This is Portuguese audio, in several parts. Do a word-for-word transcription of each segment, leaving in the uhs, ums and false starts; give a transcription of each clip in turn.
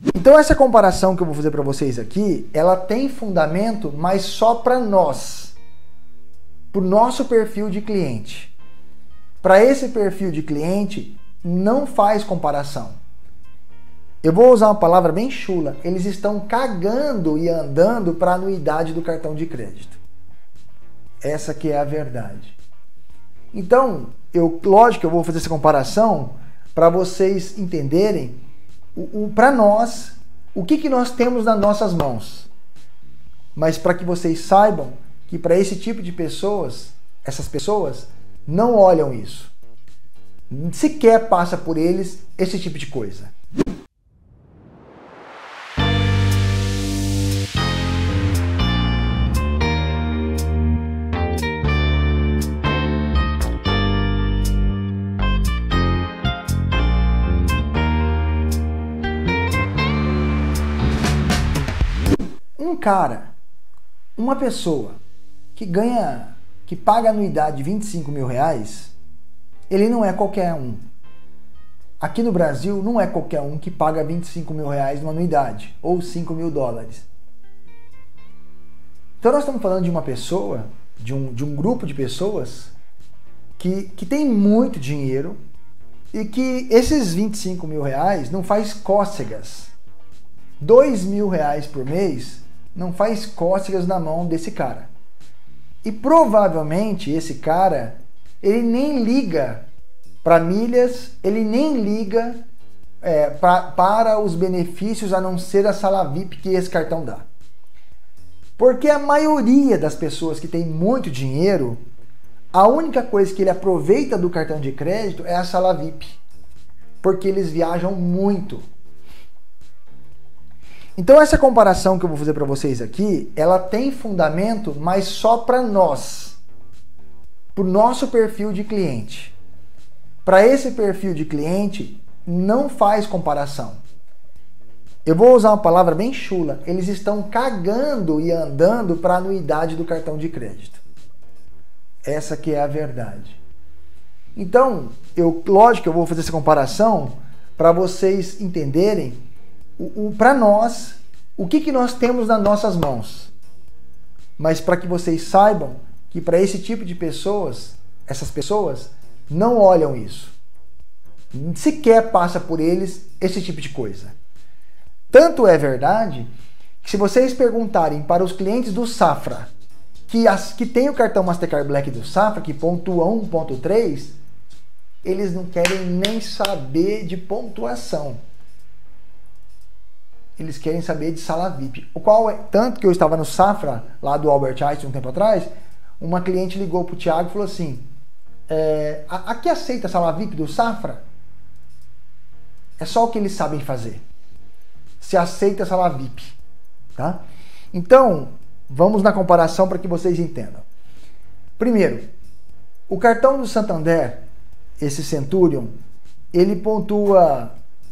Então essa comparação que eu vou fazer para vocês aqui, ela tem fundamento, mas só para nós, para o nosso perfil de cliente. Para esse perfil de cliente, não faz comparação. Eu vou usar uma palavra bem chula, eles estão cagando e andando para a anuidade do cartão de crédito. Essa que é a verdade. Então, eu, lógico que eu vou fazer essa comparação para vocês entenderem, o, o, para nós, o que, que nós temos nas nossas mãos. Mas para que vocês saibam que para esse tipo de pessoas, essas pessoas não olham isso. Sequer passa por eles esse tipo de coisa. Um cara, uma pessoa que ganha, que paga anuidade de vinte e cinco mil reais, ele não é qualquer um. Aqui no Brasil não é qualquer um que paga vinte e cinco mil reais numa anuidade, ou cinco mil dólares. Então nós estamos falando de uma pessoa, de um, de um grupo de pessoas que, que tem muito dinheiro e que esses vinte e cinco mil reais não faz cócegas. dois mil reais por mês não faz cócegas na mão desse cara. E provavelmente esse cara, ele nem liga para milhas, ele nem liga é, pra, para os benefícios a não ser a sala V I P que esse cartão dá. Porque a maioria das pessoas que tem muito dinheiro, a única coisa que ele aproveita do cartão de crédito é a sala V I P. Porque eles viajam muito. Então essa comparação que eu vou fazer para vocês aqui, ela tem fundamento, mas só para nós, para o nosso perfil de cliente. Para esse perfil de cliente, não faz comparação. Eu vou usar uma palavra bem chula, eles estão cagando e andando para a anuidade do cartão de crédito. Essa que é a verdade. Então, eu, lógico que eu vou fazer essa comparação para vocês entenderem O, o, para nós, o que, que nós temos nas nossas mãos. Mas para que vocês saibam que para esse tipo de pessoas, essas pessoas não olham isso. Sequer passa por eles esse tipo de coisa. Tanto é verdade que se vocês perguntarem para os clientes do Safra, que, as, que tem o cartão Mastercard Black do Safra, que pontua um ponto três, eles não querem nem saber de pontuação. Eles querem saber de sala V I P. O qual é, tanto que eu estava no Safra, lá do Albert Einstein, um tempo atrás, uma cliente ligou para o Thiago e falou assim, é, aqui aceita a sala V I P do Safra? É só o que eles sabem fazer. Se aceita a sala V I P. Tá? Então, vamos na comparação para que vocês entendam. Primeiro, o cartão do Santander, esse Centurion, ele pontua...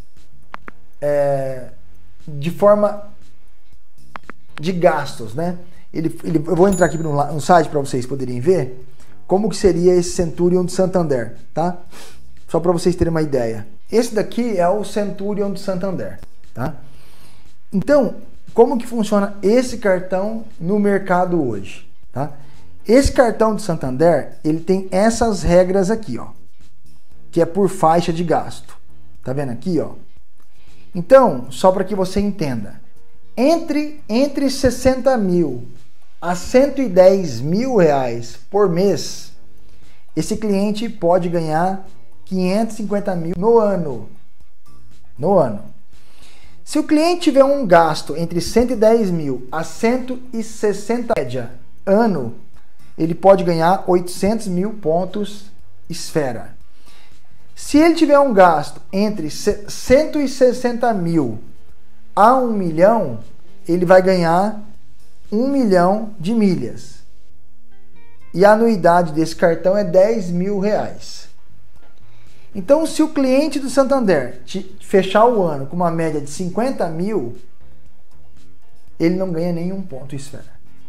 É, de forma de gastos, né? Ele, ele, eu vou entrar aqui no, no site para vocês poderem ver como que seria esse Centurion do Santander, tá? Só para vocês terem uma ideia. Esse daqui é o Centurion do Santander, tá? Então, como que funciona esse cartão no mercado hoje, tá? Esse cartão do Santander, ele tem essas regras aqui, ó, que é por faixa de gasto. Tá vendo aqui, ó? Então, só para que você entenda, entre, entre sessenta mil a cento e dez mil reais por mês, esse cliente pode ganhar quinhentos e cinquenta mil no ano. No ano. Se o cliente tiver um gasto entre cento e dez mil a cento e sessenta média ano, ele pode ganhar oitocentos mil pontos esfera. Se ele tiver um gasto entre cento e sessenta mil a um milhão, ele vai ganhar um milhão de milhas. E a anuidade desse cartão é dez mil reais. Então, se o cliente do Santander fechar o ano com uma média de cinquenta mil, ele não ganha nenhum ponto esfera.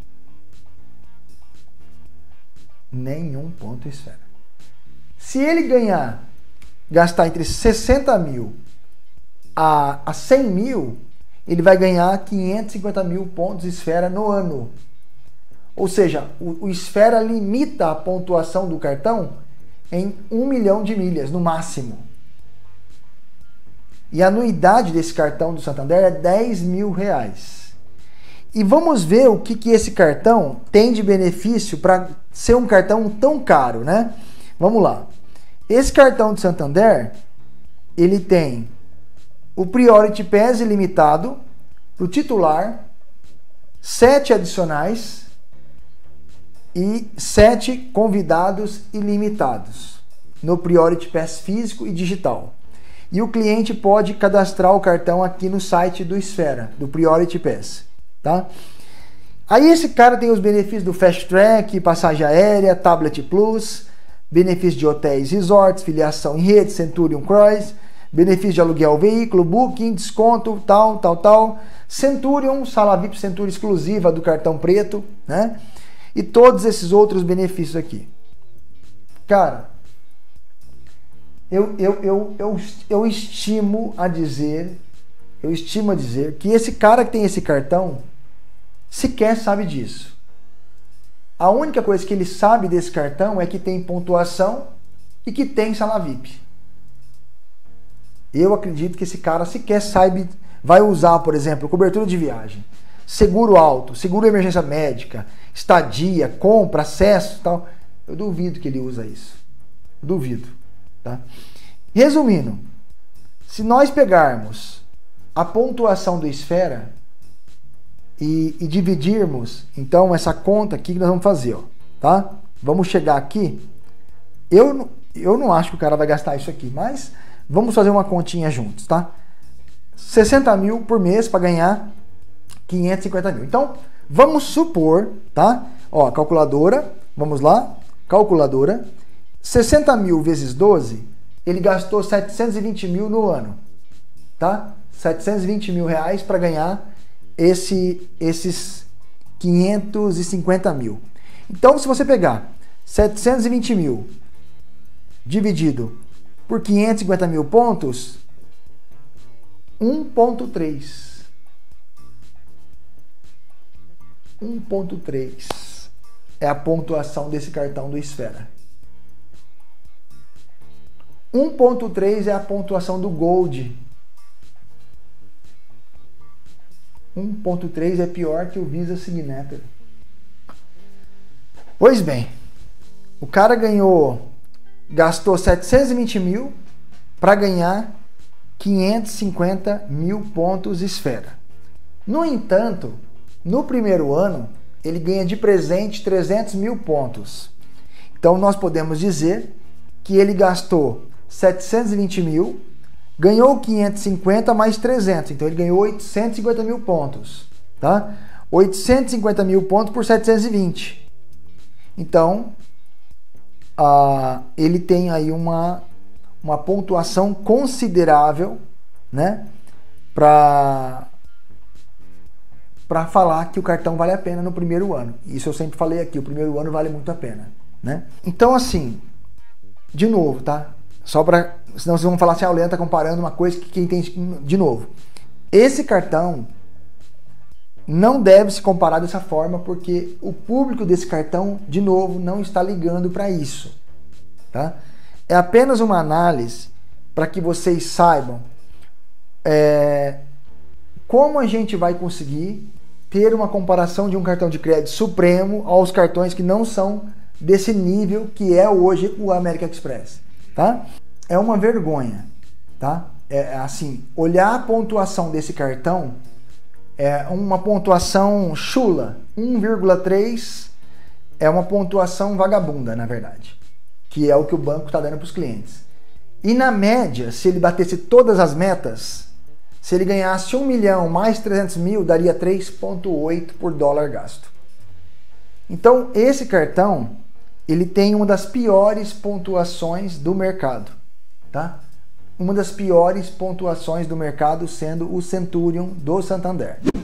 Nenhum ponto esfera. Se ele ganhar, gastar entre sessenta mil a, a cem mil, ele vai ganhar quinhentos e cinquenta mil pontos Esfera no ano. Ou seja, o, o Esfera limita a pontuação do cartão em um milhão de milhas, no máximo. E a anuidade desse cartão do Santander é dez mil reais. E vamos ver o que, que esse cartão tem de benefício para ser um cartão tão caro, né? Vamos lá. Esse cartão do Santander, ele tem o Priority Pass ilimitado para o titular, sete adicionais e sete convidados ilimitados no Priority Pass físico e digital. E o cliente pode cadastrar o cartão aqui no site do Esfera, do Priority Pass, tá? Aí esse cara tem os benefícios do Fast Track, passagem aérea, Tablet Plus, benefícios de hotéis e resorts, filiação em rede, Centurion Cruise, benefício de aluguel veículo, booking, desconto, tal, tal, tal. Centurion, sala V I P Centurion exclusiva do cartão preto, né? E todos esses outros benefícios aqui. Cara, eu, eu, eu, eu, eu estimo a dizer, eu estimo a dizer que esse cara que tem esse cartão sequer sabe disso. A única coisa que ele sabe desse cartão é que tem pontuação e que tem sala V I P. Eu acredito que esse cara sequer sabe, vai usar, por exemplo, cobertura de viagem, seguro alto, seguro emergência médica, estadia, compra, acesso, tal. Eu duvido que ele usa isso. Duvido, tá? Resumindo, se nós pegarmos a pontuação do Esfera e, e dividirmos, então, essa conta aqui que nós vamos fazer, ó, tá? Vamos chegar aqui. Eu, eu não acho que o cara vai gastar isso aqui, mas vamos fazer uma continha juntos, tá? sessenta mil por mês para ganhar quinhentos e cinquenta mil. Então, vamos supor, tá? Ó, calculadora, vamos lá, calculadora, sessenta mil vezes doze, ele gastou setecentos e vinte mil no ano, tá? setecentos e vinte mil reais para ganhar esse, esses quinhentos e cinquenta mil. Então, se você pegar setecentos e vinte mil dividido por quinhentos e cinquenta mil pontos, um ponto três. um ponto três é a pontuação desse cartão do Esfera. um ponto três é a pontuação do Gold. um ponto três é pior que o Visa Signature. Pois bem, o cara ganhou, gastou setecentos e vinte mil para ganhar quinhentos e cinquenta mil pontos Esfera. No entanto, no primeiro ano, ele ganha de presente trezentos mil pontos. Então, nós podemos dizer que ele gastou setecentos e vinte mil, ganhou quinhentos e cinquenta mais trezentos. Então, ele ganhou oitocentos e cinquenta mil pontos. Tá? oitocentos e cinquenta mil pontos por setecentos e vinte. Então, uh, ele tem aí uma, uma pontuação considerável, né? Para... para falar que o cartão vale a pena no primeiro ano. Isso eu sempre falei aqui, o primeiro ano vale muito a pena, né? Então, assim, de novo, tá? Só para, senão vocês vão falar assim, ah, o Leandro tá comparando uma coisa que quem tem... De novo, esse cartão não deve se comparar dessa forma, porque o público desse cartão, de novo, não está ligando para isso, tá? É apenas uma análise para que vocês saibam é, como a gente vai conseguir ter uma comparação de um cartão de crédito supremo aos cartões que não são desse nível que é hoje o American Express, tá? É uma vergonha, tá? É assim, olhar a pontuação desse cartão é uma pontuação chula, um vírgula três é uma pontuação vagabunda, na verdade, que é o que o banco está dando para os clientes. E na média, se ele batesse todas as metas, se ele ganhasse um milhão mais trezentos mil, daria três vírgula oito por dólar gasto. Então, esse cartão, ele tem uma das piores pontuações do mercado, tá? Uma das piores pontuações do mercado sendo o Centurion do Santander.